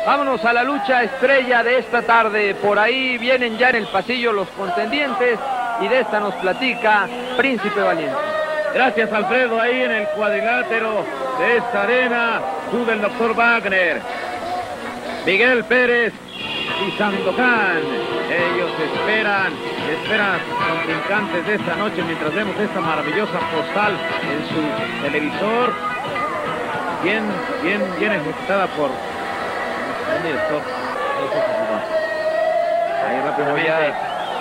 Vámonos a la lucha estrella de esta tarde. Por ahí vienen ya en el pasillo los contendientes y de esta nos platica Príncipe Valiente. Gracias, Alfredo. Ahí en el cuadrilátero de esta arena sube el doctor Wagner, Miguel Pérez y Sandokan. Ellos esperan a sus contrincantes de esta noche mientras vemos esta maravillosa postal en su televisor. Bien ejecutada por el director. Ahí rápidamente.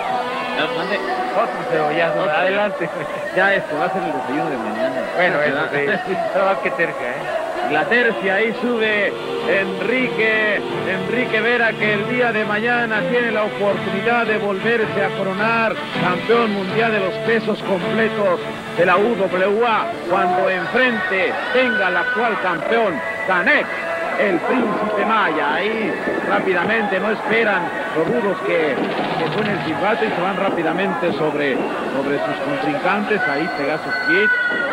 Otro cebollazo, adelante. Ya esto va a ser el desayuno de mañana. Bueno, eso sí. Pero qué tercia, La tercia, ahí sube Enrique Vera, que el día de mañana tiene la oportunidad de volverse a coronar campeón mundial de los pesos completos de la UWA, cuando enfrente tenga al actual campeón, Canek, el Príncipe Maya. Ahí rápidamente no esperan los rudos que suene el silbato y se van rápidamente sobre sus contrincantes. Ahí Pegasus Kid.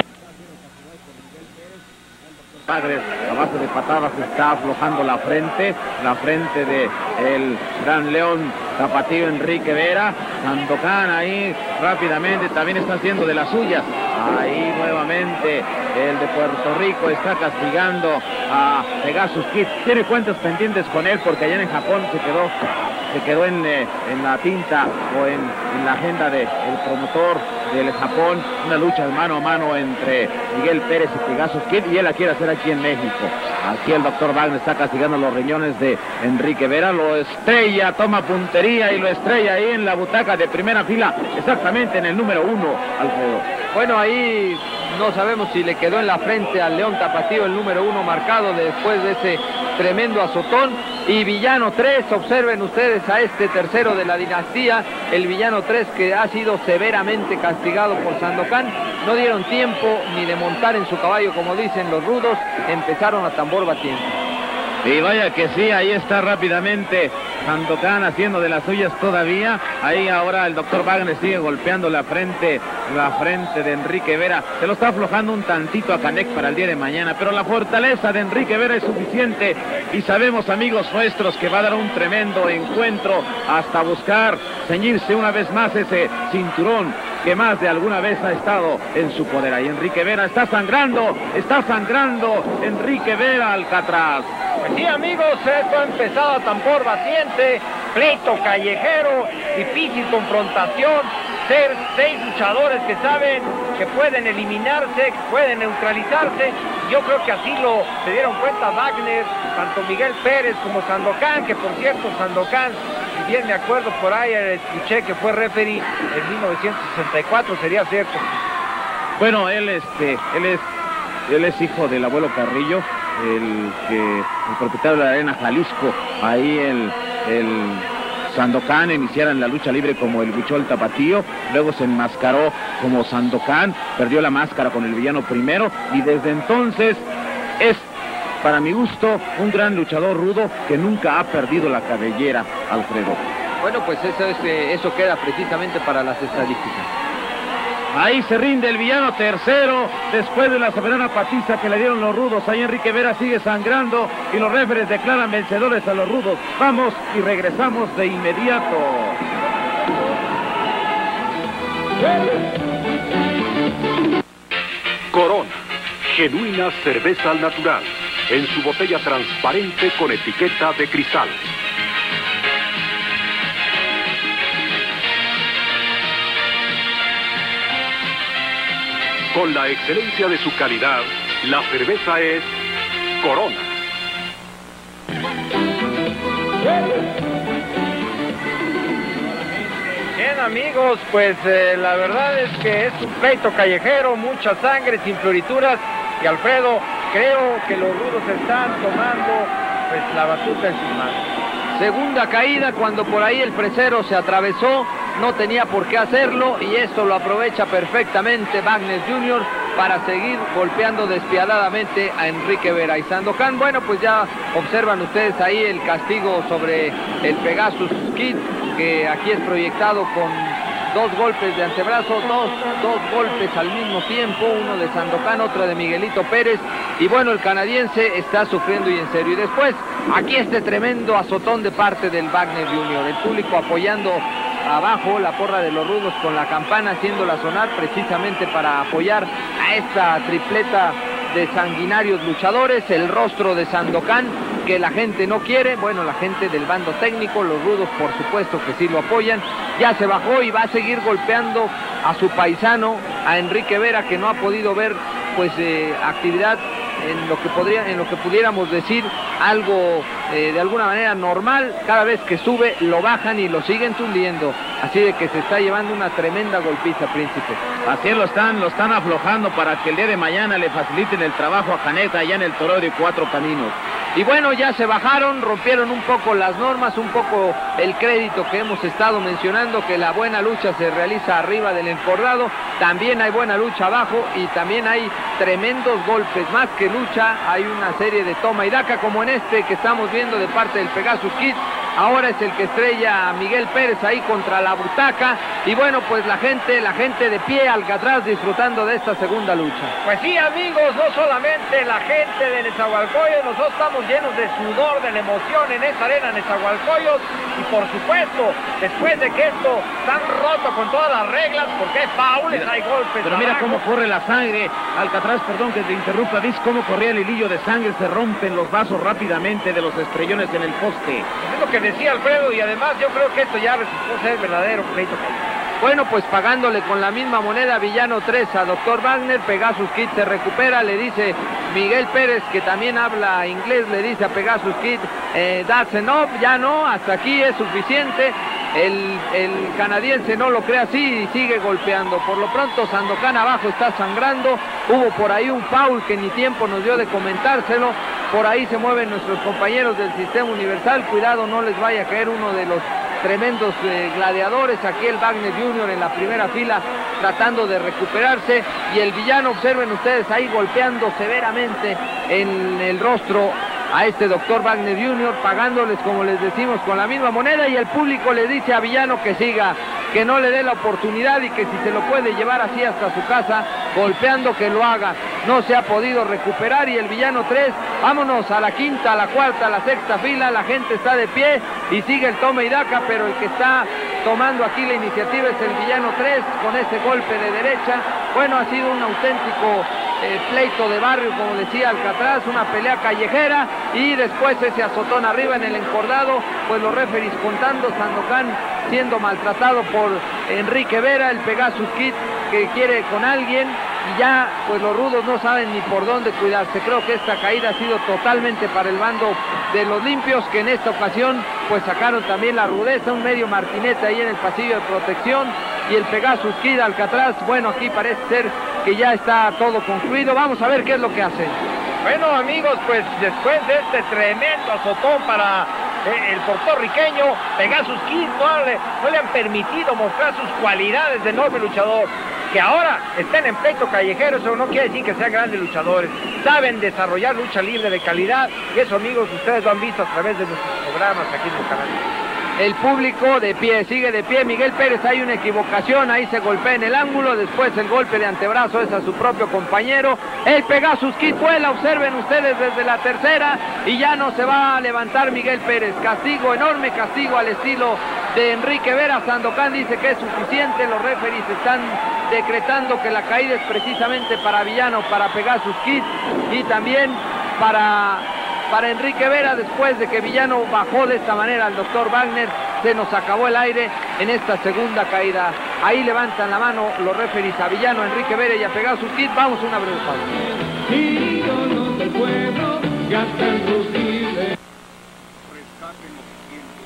Padre, a base de patadas está aflojando la frente de el gran león tapatío Enrique Vera. Sandokan ahí rápidamente también está haciendo de las suyas. Ahí nuevamente el de Puerto Rico está castigando a Pegasus Kid. Tiene cuentas pendientes con él porque allá en Japón se quedó en la tinta o en la agenda del promotor del Japón, una lucha de mano a mano entre Miguel Pérez y Pegasus Kid, y él la quiere hacer aquí en México. Aquí el doctor Wagner está castigando los riñones de Enrique Vera, lo estrella, toma puntería y lo estrella ahí en la butaca de primera fila, exactamente en el número 1, Alfredo. Bueno, ahí no sabemos si le quedó en la frente al león tapatío el número 1 marcado después de ese tremendo azotón. Y Villano 3, observen ustedes a este tercero de la dinastía, el Villano 3, que ha sido severamente castigado por Sandokan. No dieron tiempo ni de montar en su caballo, como dicen los rudos, empezaron a tambor batiente. Y vaya que sí, ahí está rápidamente Sandokan haciendo de las suyas todavía. Ahí ahora el doctor Wagner sigue golpeando la frente de Enrique Vera. Se lo está aflojando un tantito a Canek para el día de mañana, pero la fortaleza de Enrique Vera es suficiente y sabemos, amigos nuestros, que va a dar un tremendo encuentro hasta buscar ceñirse una vez más ese cinturón que más de alguna vez ha estado en su poder. Ahí Enrique Vera está sangrando Enrique Vera Alcatraz. Pues sí, amigos, esto ha empezado a tambor batiente, pleito callejero, difícil confrontación, ser 6 luchadores que saben que pueden eliminarse, que pueden neutralizarse. Yo creo que así se dieron cuenta Wagner, tanto Miguel Pérez como Sandokan, que por cierto Sandokan, si bien me acuerdo por ahí, escuché que fue referee en 1964, sería cierto. Bueno, él es hijo del abuelo Carrillo, el propietario de la Arena Jalisco. Ahí el Sandokan iniciara en la lucha libre como el Huichol Tapatío, luego se enmascaró como Sandokan, perdió la máscara con el Villano primero y desde entonces es, para mi gusto, un gran luchador rudo que nunca ha perdido la cabellera, Alfredo. Bueno, pues eso queda precisamente para las estadísticas. Ahí se rinde el Villano tercero, después de la soberana patiza que le dieron los rudos. Ahí Enrique Vera sigue sangrando y los referees declaran vencedores a los rudos. Vamos y regresamos de inmediato. Corona, genuina cerveza al natural, en su botella transparente con etiqueta de cristal. Con la excelencia de su calidad, la cerveza es Corona. Bien, amigos, pues la verdad es que es un pleito callejero, mucha sangre, sin florituras. Y Alfredo, creo que los rudos están tomando pues la batuta en sus manos. Segunda caída cuando por ahí el fresero se atravesó, no tenía por qué hacerlo y esto lo aprovecha perfectamente Wagner Jr. para seguir golpeando despiadadamente a Enrique Vera y Sandokan. Bueno, pues ya observan ustedes ahí el castigo sobre el Pegasus Kid, que aquí es proyectado con 2 golpes de antebrazo, dos golpes al mismo tiempo, uno de Sandokan, otro de Miguelito Pérez, y bueno, el canadiense está sufriendo y en serio. Y después, aquí este tremendo azotón de parte del Wagner Jr., el público apoyando abajo la porra de los rudos con la campana, haciéndola sonar precisamente para apoyar a esta tripleta de sanguinarios luchadores, el rostro de Sandokan, que la gente no quiere, bueno, la gente del bando técnico, los rudos por supuesto que sí lo apoyan, ya se bajó y va a seguir golpeando a su paisano, a Enrique Vera, que no ha podido ver pues actividad en lo que pudiéramos decir algo de alguna manera normal. Cada vez que sube lo bajan y lo siguen tundiendo, así de que se está llevando una tremenda golpiza, Príncipe. Así lo están aflojando para que el día de mañana le faciliten el trabajo a Caneta allá en el Toreo de Cuatro Caminos. Y bueno, ya se bajaron, rompieron un poco las normas, un poco el crédito que hemos estado mencionando, que la buena lucha se realiza arriba del encordado, también hay buena lucha abajo y también hay tremendos golpes, más que lucha, hay una serie de toma y daca, como en este que estamos viendo de parte del Pegasus Kid. Ahora es el que estrella a Miguel Pérez ahí contra la butaca. Y bueno, pues la gente de pie, Alcatraz, disfrutando de esta segunda lucha. Pues sí, amigos, no solamente la gente de Nezahualcóyotl, nosotros estamos llenos de sudor, de la emoción en esta arena Nezahualcóyotl. Y por supuesto, después de que esto tan roto con todas las reglas, porque hay faules, hay golpes. Pero mira cómo corre la sangre, Alcatraz, perdón que te interrumpa, ¿ves cómo corría el hilillo de sangre? Se rompen los vasos rápidamente de los estrellones en el poste. Es lo que decía Alfredo, y además yo creo que esto ya resultó ser verdadero pleito. Bueno, pues pagándole con la misma moneda Villano 3 a Dr. Wagner, Pegasus Kid se recupera, le dice Miguel Pérez, que también habla inglés, le dice a Pegasus Kid, that's enough, ya no, hasta aquí es suficiente. El canadiense no lo cree así y sigue golpeando. Por lo pronto Sandokan abajo está sangrando, hubo por ahí un foul que ni tiempo nos dio de comentárselo. Por ahí se mueven nuestros compañeros del Sistema Universal, cuidado no les vaya a caer uno de los tremendos gladiadores. Aquí el Wagner Jr. en la primera fila tratando de recuperarse, y el villano, observen ustedes ahí golpeando severamente en el rostro a este Dr. Wagner Jr., pagándoles, como les decimos, con la misma moneda, y el público le dice a Villano que siga, que no le dé la oportunidad y que si se lo puede llevar así hasta su casa, golpeando, que lo haga. No se ha podido recuperar y el Villano 3, vámonos a la quinta, a la cuarta, a la sexta fila, la gente está de pie y sigue el toma y daca, pero el que está tomando aquí la iniciativa es el Villano 3 con ese golpe de derecha. Bueno, ha sido un auténtico pleito de barrio, como decía Alcatraz, una pelea callejera, y después ese azotón arriba en el encordado, pues los referees contando, Sandokan siendo maltratado por Enrique Vera, el Pegasus Kid que quiere con alguien, y ya pues los rudos no saben ni por dónde cuidarse. Creo que esta caída ha sido totalmente para el bando de los limpios, que en esta ocasión pues sacaron también la rudeza, un medio martinete ahí en el pasillo de protección, y el Pegasus Kid, Alcatraz, bueno, aquí parece ser que ya está todo concluido. Vamos a ver qué es lo que hacen. Bueno, amigos, pues después de este tremendo azotón para el puertorriqueño, Pegasus Kid no le han permitido mostrar sus cualidades de enorme luchador. Que ahora estén en pleito callejero, eso no quiere decir que sean grandes luchadores. Saben desarrollar lucha libre de calidad, y eso, amigos, ustedes lo han visto a través de nuestros programas aquí en el canal. El público de pie, sigue de pie. Miguel Pérez, hay una equivocación, ahí se golpea en el ángulo, después el golpe de antebrazo es a su propio compañero. El Pegasus Kid vuela, observen ustedes desde la tercera, y ya no se va a levantar Miguel Pérez. Castigo, enorme castigo al estilo de Enrique Vera. Sandokan dice que es suficiente, los referees están decretando que la caída es precisamente para Villano, para Pegasus Kid, y también para Enrique Vera. Después de que Villano bajó de esta manera al Dr. Wagner, se nos acabó el aire en esta segunda caída. Ahí levantan la mano los referees a Villano, a Enrique Vera y a Pegasus Kid. Vamos a una breve pausa. Ídolos del pueblo, gastan sus vides. Rescaten los cientos.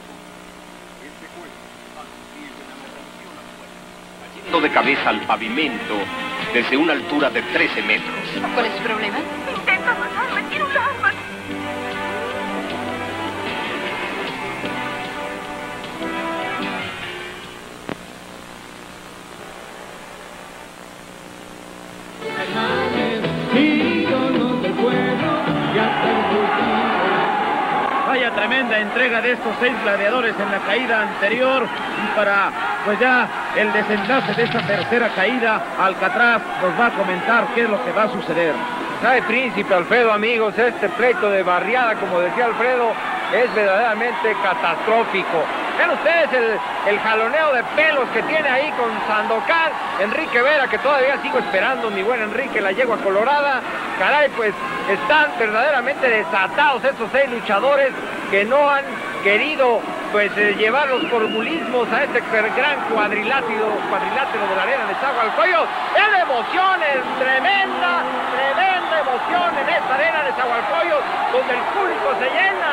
Este juez, a sus pies de la revolución actual, cayendo de cabeza al pavimento desde una altura de 13 metros. ¿Cuál es su problema? Intenta matarme, quiero un arma. Ídolos del pueblo, gastan sus vides. Vaya tremenda entrega de estos 6 gladiadores en la caída anterior, y para pues ya el desenlace de esta tercera caída, Alcatraz nos va a comentar qué es lo que va a suceder. Sabe, Príncipe Alfredo, amigos, este pleito de barriada, como decía Alfredo, es verdaderamente catastrófico. Vean ustedes el jaloneo de pelos que tiene ahí con Sandokan, Enrique Vera, que todavía sigo esperando, mi buen Enrique, la yegua colorada. Caray, pues están verdaderamente desatados estos 6 luchadores que no han querido pues llevar los formulismos a este gran cuadrilátero de la arena de Zahualcoyos. ¡Es emoción, es tremenda emoción en esta arena de Zahualcoyos, donde el público se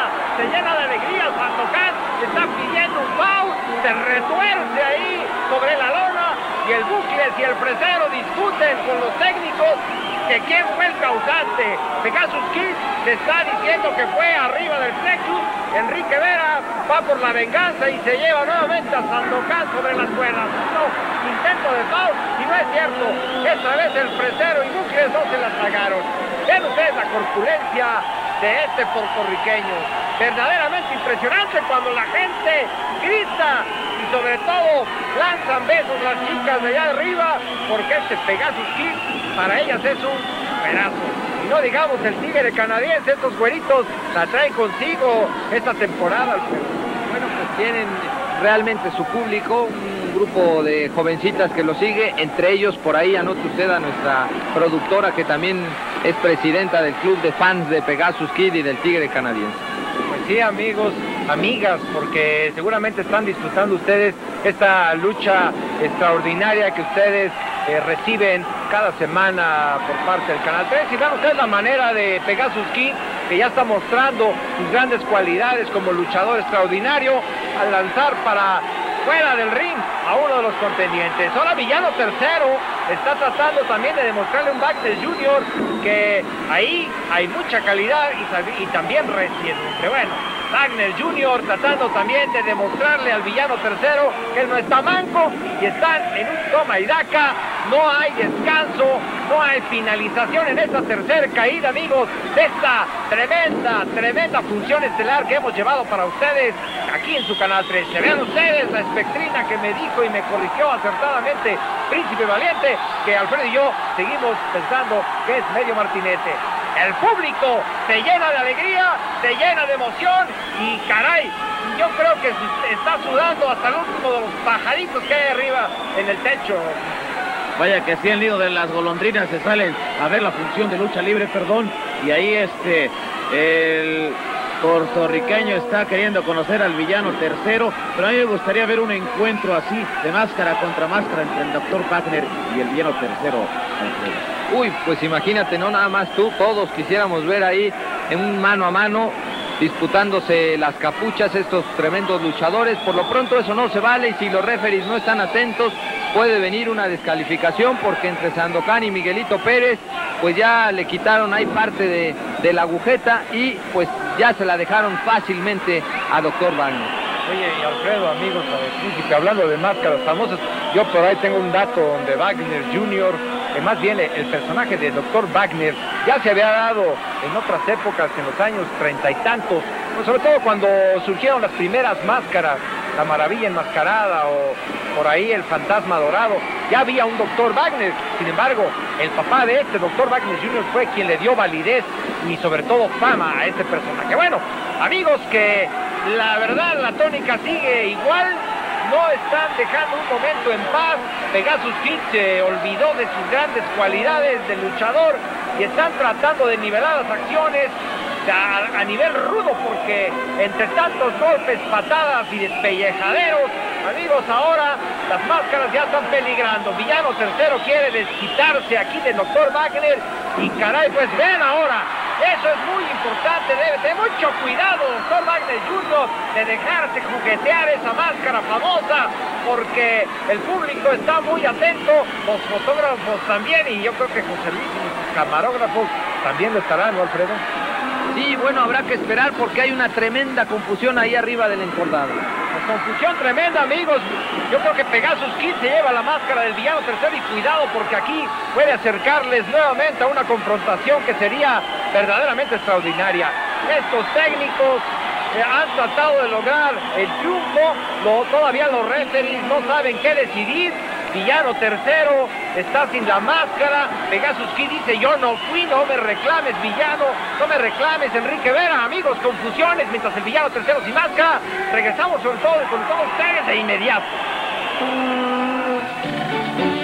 llena de alegría! Sandokan está pidiendo un foul, se retuerce ahí sobre la lona, y el Bucles y el Fresero discuten con los técnicos que quién fue el causante. Pegasus Kid se está diciendo que fue arriba del plexus. Enrique Vera va por la venganza y se lleva nuevamente a Sandokan sobre las cuerdas. No, intento de foul, y no es cierto. Esta vez el Fresero y Bucles no se la tragaron. Ven ustedes la corpulencia de este puertorriqueño. Verdaderamente impresionante cuando la gente grita y sobre todo lanzan besos las chicas de allá arriba, porque este Pegasus Kid para ellas es un pedazo. Y no digamos el tigre canadiense, estos güeritos la traen consigo esta temporada. Bueno, pues tienen realmente su público, un grupo de jovencitas que lo sigue, entre ellos por ahí anote usted a nuestra productora, que también es presidenta del club de fans de Pegasus Kid y del tigre canadiense. Pues sí, amigos, amigas, porque seguramente están disfrutando ustedes esta lucha extraordinaria que ustedes reciben cada semana por parte del Canal 3. Y vean ustedes la manera de Pegasus Kid, que ya está mostrando sus grandes cualidades como luchador extraordinario al lanzar para fuera del ring a uno de los contendientes. Ahora Villano Tercero está tratando también de demostrarle un Wagner Jr. que ahí hay mucha calidad y también reciente. Bueno, Wagner Jr. tratando también de demostrarle al Villano Tercero que él no está manco, y están en un toma y daca. No hay descanso, no hay finalización en esta tercera caída, amigos, de esta tremenda función estelar que hemos llevado para ustedes aquí en su Canal 13. Vean ustedes la espectrina que me dijo y me corrigió acertadamente Príncipe Valiente, que Alfredo y yo seguimos pensando que es medio martinete. El público se llena de alegría, se llena de emoción, y caray, yo creo que se está sudando hasta el último de los pajaritos que hay arriba en el techo. Vaya que sí, el nido de las golondrinas se salen a ver la función de lucha libre, y ahí el puertorriqueño está queriendo conocer al Villano Tercero, pero a mí me gustaría ver un encuentro así de máscara contra máscara entre el Dr. Wagner y el Villano Tercero. Uy, pues imagínate, no nada más tú, todos quisiéramos ver ahí en un mano a mano disputándose las capuchas estos tremendos luchadores. Por lo pronto eso no se vale, y si los referees no están atentos puede venir una descalificación, porque entre Sandokan y Miguelito Pérez pues ya le quitaron ahí parte de la agujeta y pues ya se la dejaron fácilmente a Dr. Wagner. Oye, y Alfredo, amigos, Príncipe, hablando de máscaras famosas, yo por ahí tengo un dato donde Wagner Jr., más bien el personaje de Dr. Wagner, ya se había dado en otras épocas, en los años 30 y tantos, pues sobre todo cuando surgieron las primeras máscaras, la Maravilla Enmascarada o por ahí el Fantasma Dorado, ya había un Dr. Wagner. Sin embargo, el papá de este Dr. Wagner Jr. fue quien le dio validez y sobre todo fama a este personaje. Bueno, amigos, que la verdad la tónica sigue igual, no están dejando un momento en paz. Pegasus Kid se olvidó de sus grandes cualidades de luchador y están tratando de nivelar las acciones a nivel rudo, porque entre tantos golpes, patadas y despellejaderos, amigos, ahora las máscaras ya están peligrando. Villano Tercero quiere desquitarse aquí de Dr. Wagner y caray, pues ven ahora, eso es muy importante, debe tener mucho cuidado Dr. Wagner Jr. de dejarse juguetear esa máscara famosa, porque el público está muy atento, los fotógrafos también, y yo creo que José Luis y sus camarógrafos también lo estarán, ¿no, Alfredo? Sí, bueno, habrá que esperar porque hay una tremenda confusión ahí arriba del encordado. Confusión tremenda, amigos. Yo creo que Pegasus Kid se lleva la máscara del Villano Tercero, y cuidado porque aquí puede acercarles nuevamente a una confrontación que sería verdaderamente extraordinaria. Estos técnicos han tratado de lograr el triunfo, todavía los referees no saben qué decidir, Villano tercero está sin la máscara. Pegasus Kid dice: yo no fui, no me reclames, Villano, no me reclames, Enrique Vera. Amigos, confusiones, mientras el Villano tercero sin máscara. Regresamos sobre todo con todos ustedes de inmediato.